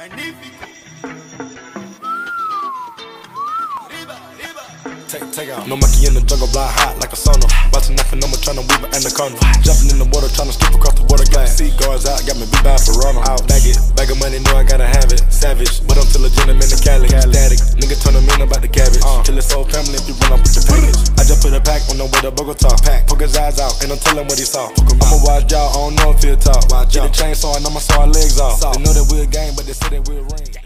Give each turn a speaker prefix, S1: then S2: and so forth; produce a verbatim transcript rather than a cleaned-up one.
S1: Magnifico. Riba, riba.
S2: Take, take out. No monkey in the jungle, block hot like a sauna. Watching that phenomenon, tryna weave an anaconda. Jumping in the water, tryna skip across the water glass. Sea guards out, got me beat by Ferrano. Out, bag it, bag of money, know I gotta have it. Savage, but I'm still a gentleman in Cali. Static, nigga turn them in about the cabbage. Uh. Kill his whole family if you run up with the package. I just put a pack on the way to Bogota. Pack, poke his eyes out, and I'm telling what he saw. I'ma watch y'all, I don't know if he'll talk. Get a chainsaw and I'ma saw our legs off. They know that we're a gang, but they say that we're a ring.